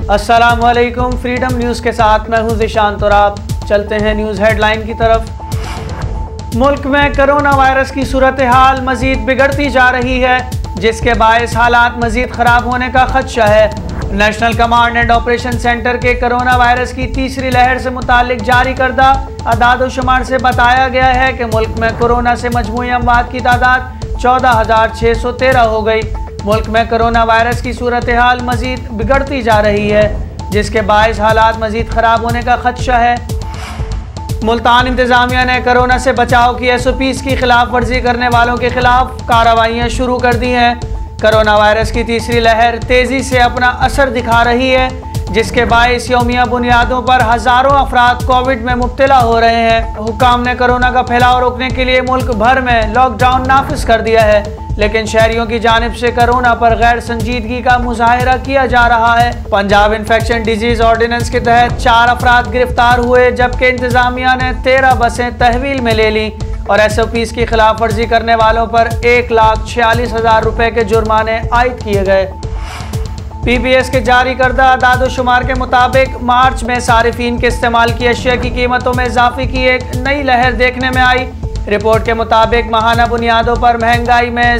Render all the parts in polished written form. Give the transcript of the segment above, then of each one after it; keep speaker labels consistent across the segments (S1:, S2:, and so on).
S1: अस्सलामुअलैकुम, freedom news के साथ मैं हूं ज़िशान तुराब। चलते हैं न्यूज़ हेडलाइन की तरफ। मुल्क में कोरोना वायरस की सूरत हाल मज़ीद बिगड़ती जा रही है, जिसके बायस हालात मज़ीद ख़राब होने का खदशा है। National command and operation centre के कोरोना वायरस की तीसरी लहर से मुतालिक जारी करदा अदाद-ओ-शुमार से बताया गया है कि मुल्क में कोरोना से मजमूई अमवात की तादाद 14,613 हो गई। मुल्क में कोरोना वायरस की सूरत हाल मज़ीद बिगड़ती जा रही है, जिसके बायस हालात मज़ीद ख़राब होने का खदशा है। मुल्तान इंतज़ामिया ने कोरोना से बचाव की SOPs की खिलाफ वर्जी करने वालों के खिलाफ कार्रवाइयाँ शुरू कर दी हैं। कोरोना वायरस की तीसरी लहर तेज़ी से अपना असर दिखा रही है, जिसके बायस यौमिया बुनियादों पर हज़ारों अफराद कोविड में मुब्तला हो रहे हैं। हुक्काम ने कोरोना का फैलाव रोकने के लिए मुल्क भर में लॉकडाउन नाफिज कर दिया है, लेकिन शहरियों की जानिब से कोरोना पर गैर संजीदगी का मुजाहिरा किया जा रहा है। पंजाब इन्फेक्शन डिजीज़ ऑर्डिनेंस के तहत 4 अफराद गिरफ्तार हुए, जबकि इंतज़ामिया ने 13 बसें तहवील में ले ली और SOPs की खिलाफ वर्जी करने वालों पर 1,46,000 रुपये के जुर्माने आयद किए गए। PBS के जारी करदा अदाद-ओ-शुमार के मुताबिक मार्च में सारिफीन के इस्तेमाल की अशिया की कीमतों में इजाफे की एक नई लहर देखने में आई। रिपोर्ट के मुताबिक माहाना बुनियादों पर महंगाई में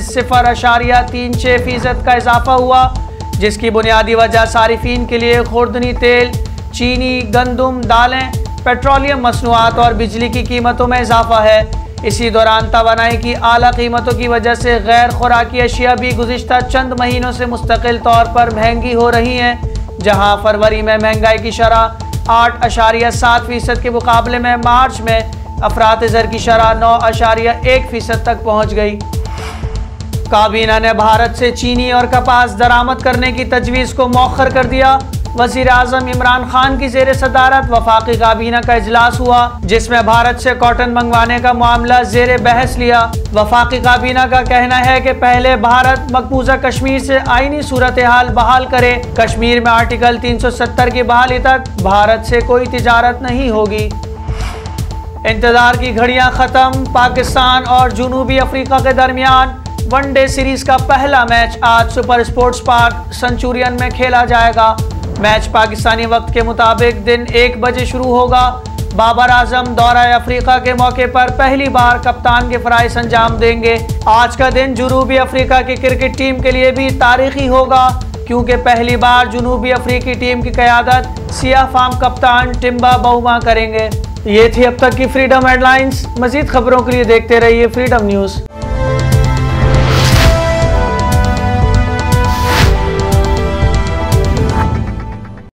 S1: 0.36% का इजाफा हुआ, जिसकी बुनियादी वजह सारिफीन के लिए खुर्दनी तेल, चीनी, गंदम, दालें, पेट्रोलियम मसनूआत और बिजली की कीमतों में इजाफा है। इसी दौरान तवानाई की आला कीमतों की वजह से गैर खुराकी अशिया भी गुज़िश्ता चंद महीनों से मुस्तकिल तौर पर महंगी हो रही हैं, जहां फरवरी में महंगाई की शरह 8.7% के मुकाबले में मार्च में अफरात ज़र की शरह 9.1% तक पहुँच गई। काबीना ने भारत से चीनी और कपास दरामद करने की तजवीज़ को मौखर कर दिया। वज़ीर आज़म इमरान खान की ज़ेर सदारत वफाकी काबीना का इजलास हुआ, जिसमें भारत से कॉटन मंगवाने का मामला ज़ेर बहस लिया। वफाकी काबीना का कहना है कि पहले भारत मकबूजा कश्मीर से आईनी सूरत हाल बहाल करे। कश्मीर में आर्टिकल 370 की बहाली तक भारत से कोई तिजारत नहीं होगी। इंतज़ार की घड़ियां ख़त्म। पाकिस्तान और जनूबी अफ्रीका के दरमियान वनडे सीरीज़ का पहला मैच आज सुपर स्पोर्ट्स पार्क सेंचुरियन में खेला जाएगा। मैच पाकिस्तानी वक्त के मुताबिक दिन 1 बजे शुरू होगा। बाबर आजम दौरा अफ्रीका के मौके पर पहली बार कप्तान के फराइज़ अंजाम देंगे। आज का दिन जनूबी अफ्रीका की क्रिकेट टीम के लिए भी तारीखी होगा, क्योंकि पहली बार जनूबी अफ्रीकी टीम की क़यादत सियाह फाम कप्तान टिम्बा बाउमा करेंगे। ये थी अब तक की फ्रीडम हेडलाइंस। मज़ीद खबरों के लिए देखते रहिए फ्रीडम न्यूज़।